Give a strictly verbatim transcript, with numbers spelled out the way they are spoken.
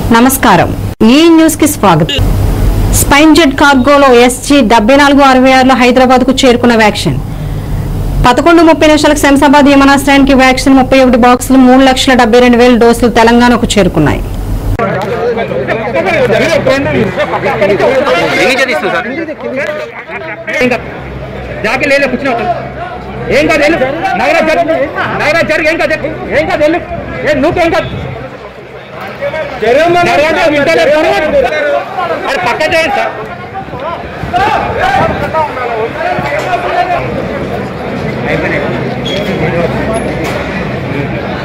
నమస్కారం ఈ న్యూస్ కి స్వాగతం. స్పైన్ జెట్ కార్గోలో ఎస్జీ డెబ్బై నాలుగు అరవై ఆరులో హైదరాబాద్ కు చేరుకున్న వ్యాక్సిన్ పదకొండు ముప్పై నిమిషాలకు శంషాబాద్ విమానాశ్రయానికి వ్యాక్సిన్ ముప్పై ఒకటి బాక్సులు మూడు లక్షల డెబ్బై రెండు వేల డోసులు తెలంగాణకు చేరుకున్నాయి. పక్క చేయండి సార్. అయిపోయినాయి.